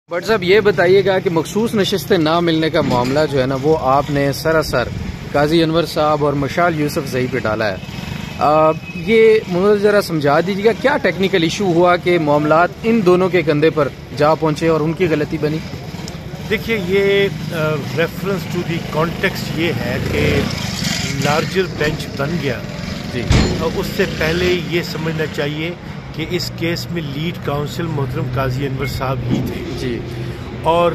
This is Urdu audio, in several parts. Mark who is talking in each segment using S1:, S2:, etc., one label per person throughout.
S1: بٹ صاحب یہ بتائیے گا کہ مخصوص نشستیں نہ ملنے کا معاملہ جو ہے نا وہ آپ نے سراسر قاضی انور صاحب اور مشال یوسف زئی پہ ڈالا ہے۔ یہ مجھے ذرا سمجھا دیجیے گا کیا ٹیکنیکل ایشو ہوا کہ معاملات ان دونوں کے کندھے پر جا پہنچے اور ان کی غلطی بنی؟
S2: دیکھیے یہ ریفرنس ٹو دی کانٹیکسٹ یہ ہے کہ لارجر بینچ بن گیا
S1: جی،
S2: اس سے پہلے یہ سمجھنا چاہیے کہ اس کیس میں لیڈ کاؤنسل محترم قاضی انور صاحب ہی تھے
S1: جی،
S2: اور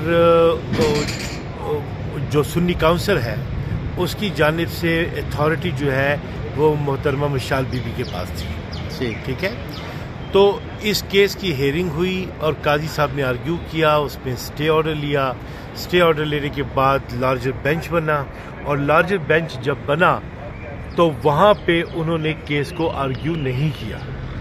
S2: جو سنی کاؤنسل ہے اس کی جانب سے اتھارٹی جو ہے وہ محترمہ مشال بی بی کے پاس تھی، ٹھیک ہے۔ تو اس کیس کی ہیئرنگ ہوئی اور قاضی صاحب نے آرگیو کیا، اس میں اسٹے آرڈر لیا، اسٹے آرڈر لینے کے بعد لارجر بینچ بنا، اور لارجر بینچ جب بنا تو وہاں پہ انہوں نے کیس کو آرگیو نہیں کیا،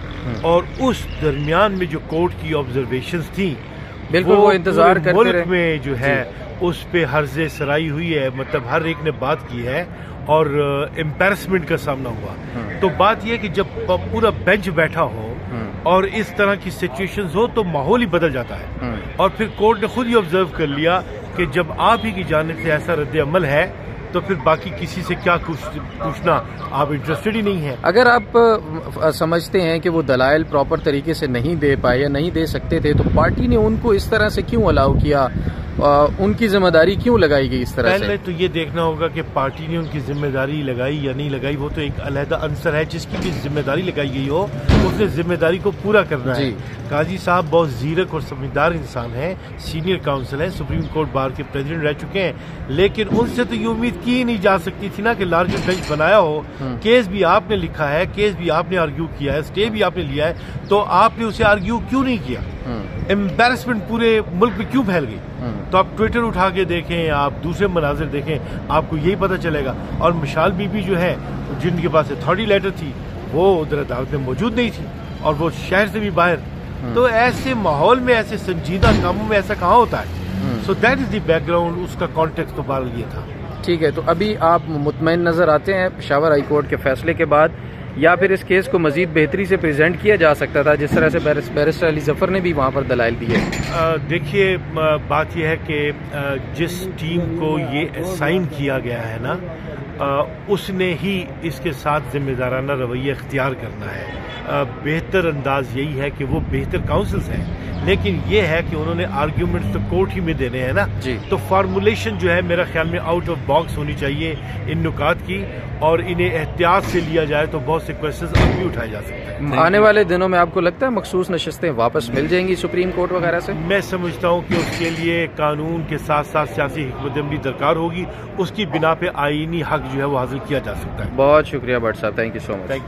S2: اور اس درمیان میں جو کورٹ کی آبزرویشنز تھیں
S1: بالکل وہ انتظار کرتے
S2: ملک
S1: رہے
S2: میں جو ہے اس پہ حرز سرائی ہوئی ہے، مطلب ہر ایک نے بات کی ہے اور امپیرسمنٹ کا سامنا ہوا۔ تو بات یہ کہ جب پورا بینچ بیٹھا ہو اور اس طرح کی سچویشنز ہو تو ماحول ہی بدل جاتا ہے، اور پھر کورٹ نے خود ہی آبزرو کر لیا کہ جب آپ ہی کی جانب سے ایسا رد عمل ہے تو پھر باقی کسی سے کیا پوچھنا، آپ انٹرسٹڈ ہی نہیں ہیں۔
S1: اگر آپ سمجھتے ہیں کہ وہ دلائل پراپر طریقے سے نہیں دے پائے یا نہیں دے سکتے تھے تو پارٹی نے ان کو اس طرح سے کیوں الاؤ کیا، ان کی ذمہ داری کیوں لگائی گئی اس طرح سے؟
S2: پہلے تو یہ دیکھنا ہوگا کہ پارٹی نے ان کی ذمہ داری لگائی یا نہیں لگائی، وہ تو ایک علیحدہ عنصر ہے۔ جس کی بھی ذمہ داری لگائی گئی ہو اس نے ذمہ داری کو پورا کرنا ہے۔ قاضی صاحب بہت زیرک اور سمجھدار انسان ہیں، سینئر کاؤنسل ہیں، سپریم کورٹ بار کے پریزیڈنٹ رہ چکے ہیں، لیکن ان سے تو یہ امید کی نہیں جا سکتی تھی نا کہ لارجر بینچ بنایا ہو، کیس بھی آپ نے لکھا ہے، کیس بھی آپ نے آرگیو کیا ہے، اسٹے بھی آپ نے لیا ہے، تو آپ نے اسے آرگیو کیوں نہیں کیا؟ امبیرسمنٹ پورے ملک میں کیوں پھیل گئی؟ تو آپ ٹویٹر اٹھا کے دیکھیں، آپ دوسرے مناظر دیکھیں، آپ کو یہی پتہ چلے گا۔ اور مشال بی بی جو ہے جن کے پاس اتھارٹی لیٹر تھی وہ ادھر عدالت میں موجود نہیں تھی اور وہ شہر سے بھی باہر، تو ایسے ماحول میں ایسے سنجیدہ کاموں میں ایسا کہاں ہوتا ہے؟ So that is the background, اس کا کانٹیکسٹ تو بہرحال یہ تھا۔
S1: ٹھیک ہے، تو ابھی آپ مطمئن نظر آتے ہیں پشاور ہائی کورٹ کے فیصلے کے بعد، یا پھر اس کیس کو مزید بہتری سے پریزنٹ کیا جا سکتا تھا جس طرح سے بیرسٹر علی ظفر نے بھی وہاں پر دلائل دیے؟
S2: دیکھیے بات یہ ہے کہ جس ٹیم کو یہ اسائن کیا گیا ہے نا، اس نے ہی اس کے ساتھ ذمہ دارانہ رویہ اختیار کرنا ہے۔ بہتر انداز یہی ہے کہ وہ بہتر کاؤنسلز ہیں، لیکن یہ ہے کہ انہوں نے آرگیومنٹس تو کورٹ ہی میں دینے ہیں نا، تو فارمولیشن جو ہے میرا خیال میں آؤٹ آف باکس ہونی چاہیے ان نکات کی، اور انہیں احتیاط سے لیا جائے تو بہت سے کوشچنز اب بھی اٹھائے جا سکتے ہیں۔
S1: آنے والے دنوں میں آپ کو لگتا ہے مخصوص نشستیں واپس مل جائیں گی سپریم کورٹ وغیرہ سے؟
S2: میں سمجھتا ہوں کہ اس کے لیے قانون کے ساتھ ساتھ سیاسی حکمت عملی درکار ہوگی، اس کی بنا پہ آئینی حق جو ہے وہ حاصل کیا جا سکتا ہے۔
S1: بہت شکریہ بٹ صاحب، تھینک یو سو مچ۔